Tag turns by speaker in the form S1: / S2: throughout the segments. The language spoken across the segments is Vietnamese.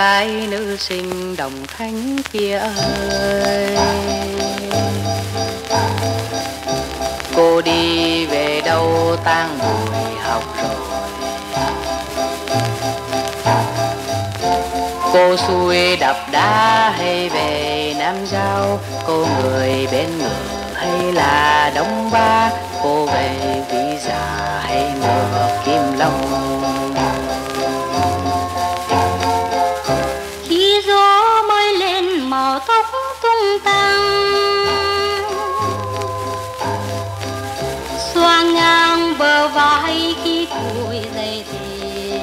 S1: gái nữ sinh Đồng Khánh kia ơi, cô đi về đâu tan buổi học rồi. Cô xuôi đập đá hay về Nam Giao, cô người bên ngựa hay là Đông Ba, cô về Vĩ Dạ hay ngược Kim Long.
S2: Khi gió mới lên màu tóc tung tăng, xoa ngang bờ vai khi tuổi dậy thì,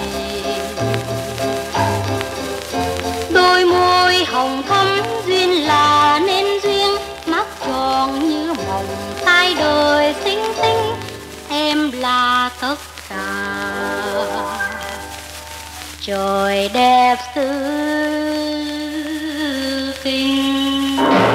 S2: đôi môi hồng thắm duyên là nên duyên, mắt tròn như mộng tai đời xinh xinh, em là tất cả trời đẹp xứ Kinh.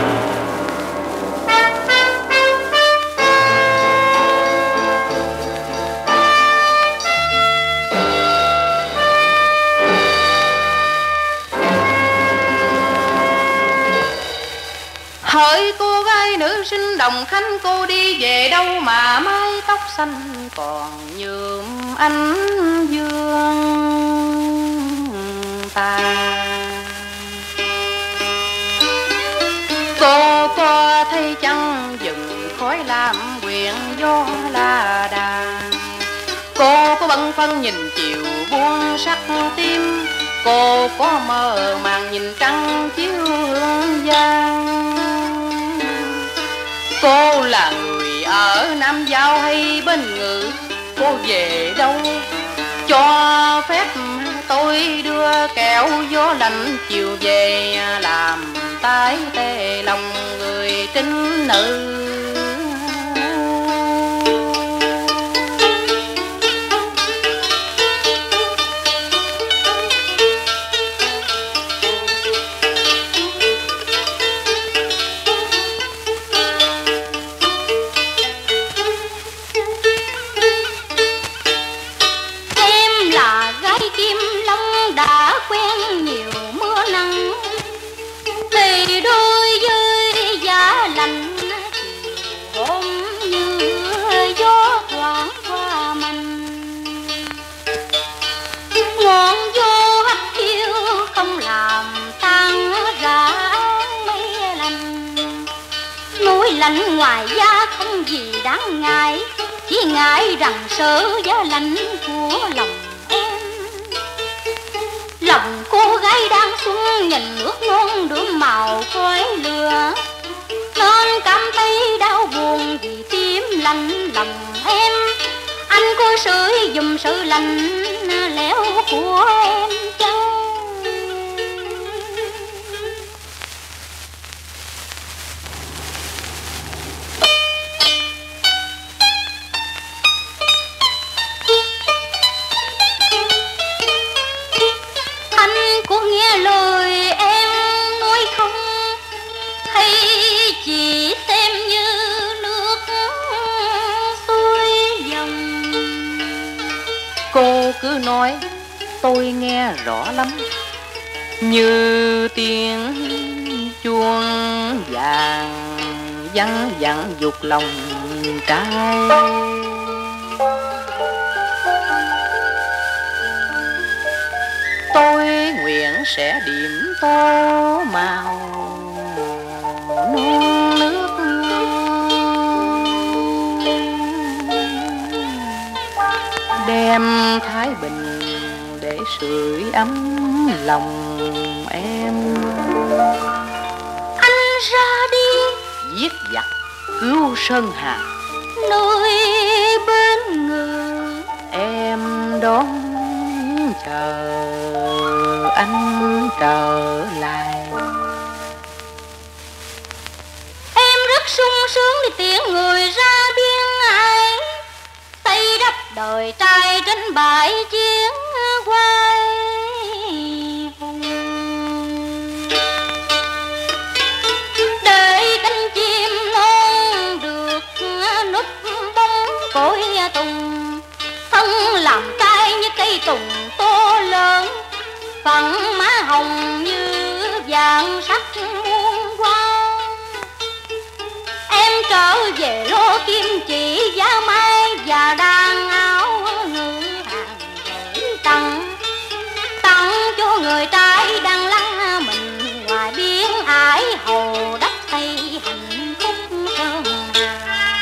S1: Hỡi cô gái nữ sinh Đồng Khánh, cô đi về đâu mà mái tóc xanh còn nhuộm ánh dương tàn. Cô có thấy chăng dừng khói lam quyện gió la đà, cô có bâng khuâng nhìn chiều buông sắc tim, cô có mơ màng nhìn trăng chiếu hương giang. Cô là người ở Nam Giao hay bên Ngự, cô về đâu cho phép tôi đưa kẹo gió lạnh chiều về, làm tái tê lòng người trinh nữ.
S2: Lạnh ngoài da không gì đáng ngại, chỉ ngại rằng sợ giá lạnh của lòng em. Lòng cô gái đang xuân nhìn nước non đượm màu khói lửa, nên cảm thấy đau buồn vì tim lạnh lòng em. Anh có sưởi dùm sự lạnh lẽo của em chăng? Có nghe lời em nói không, hay chỉ xem như nước xuôi dòng?
S1: Cô cứ nói tôi nghe rõ lắm, như tiếng chuông vàng văng vẳng dục lòng trai. Tôi nguyện sẽ điểm tô màu non nước, đem thái bình để sưởi ấm lòng em.
S2: Anh ra đi
S1: Giết giặc cứu Sơn Hà,
S2: nơi bên Ngự
S1: em đón chờ anh trở lại.
S2: Em rất sung sướng đi tiễn người ra biên ải, xây đắp đời trai trên bãi chiến quay hùng. Để cánh chim non được núp bóng cội tùng, thân làm trai như cây tùng to lớn, phận má hồng như vàng sắc muôn hoa. Em trở về lo kim chỉ giá mai và đàn áo ngư hàng gửi tặng cho người trai đang lăn mình ngoài biển ải hầu đất Tây hạnh phúc sơn hà.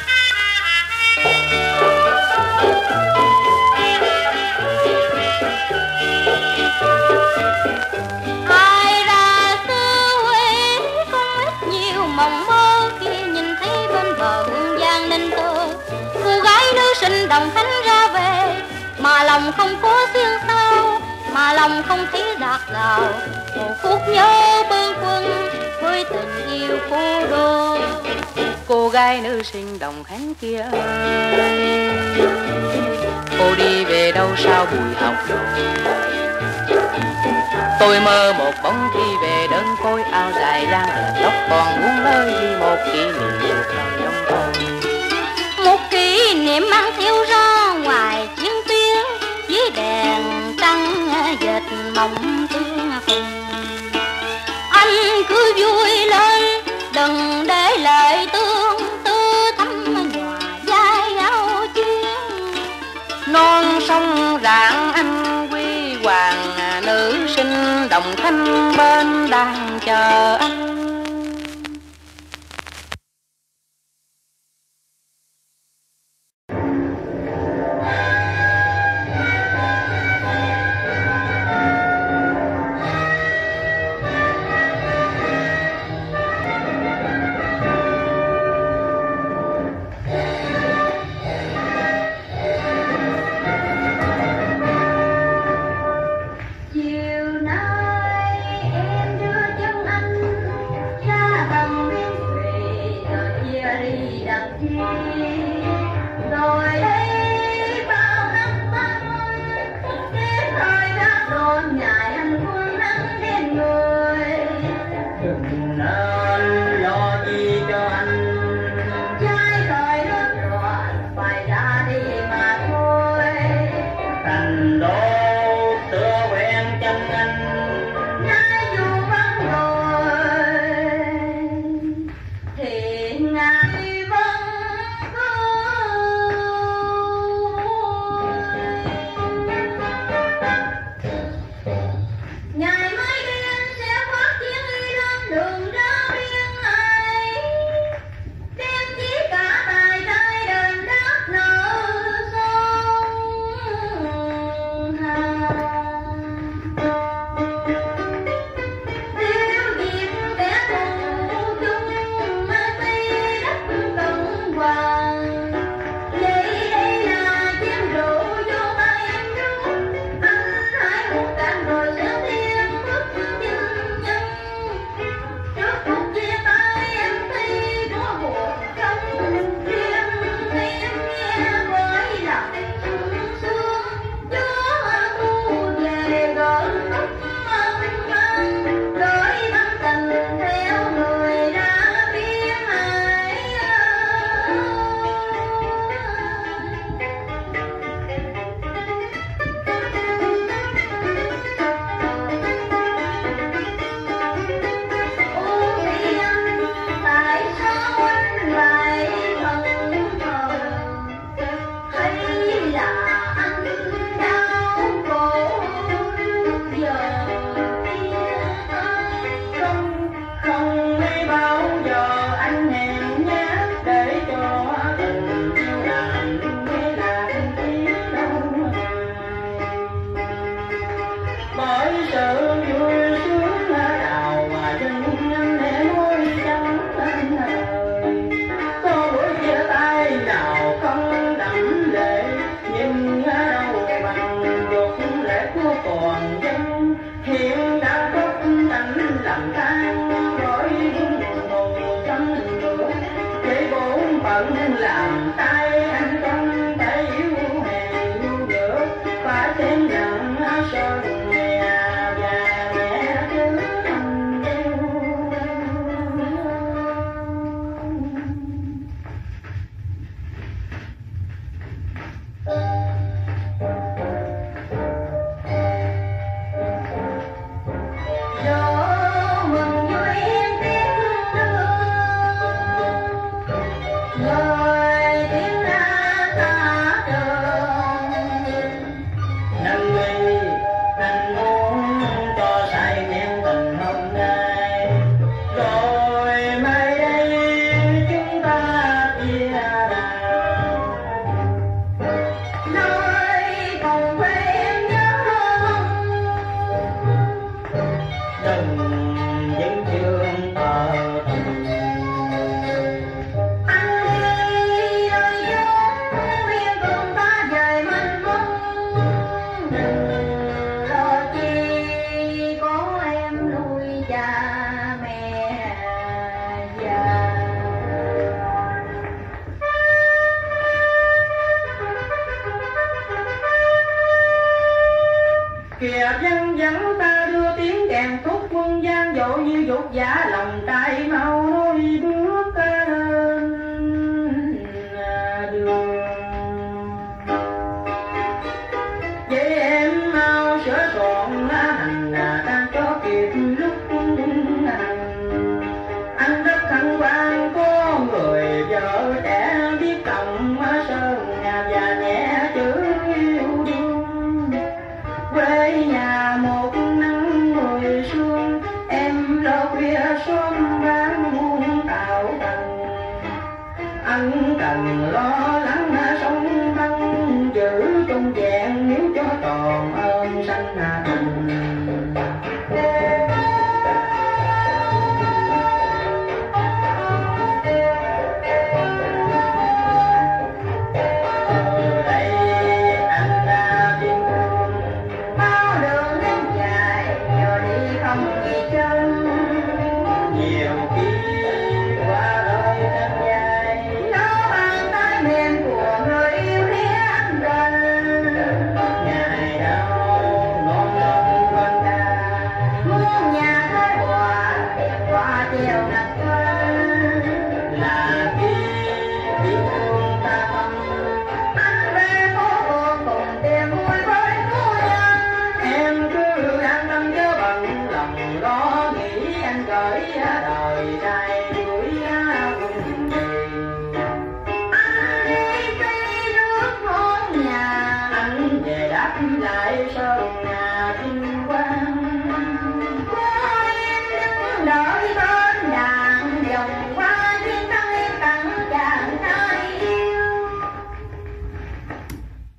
S2: Ai ra xứ Huế con ít nhiều mộng mơ khi nhìn thấy bên bờ Hương Giang Ninh Tơ cô gái nữ sinh Đồng Khánh ra về mà lòng không có xiên sao, mà lòng không thấy dạt dào một phút nhớ bâng khuâng với tình yêu cô đô.
S1: Cô gái nữ sinh Đồng Khánh kia ơi, cô đi về đâu sao buổi học rồi. Tôi mơ một bóng khi về đơn côi áo dài giang đẹp tóc còn buông lơi vì một kỷ niệm thời đông thôi.
S2: Một kỷ niệm mang theo ra ngoài chiến tuyến dưới đèn trăng dệt mộng tương phùng. Anh cứ vui lên đừng để lời tương tư thắm nhòa vai áo chuyên.
S1: Non sông rạng anh quy hoàng nữ sinh Đồng Khánh bên đang chờ anh. giá lòng trai mau nối bước đường. Với em mau sửa soạn hành ta cho kịp lúc anh rất hân hoan có người vợ trẻ biết lòng sơn và nhẹ chữ yêu đương. Quê nhà một nắng mười xuân em lo khuya sớm bán muôn tạo cần. Anh cần lo lắng sống băng giữ trong vẹn nếu cho tròn ơn sanh thành. Lại sơn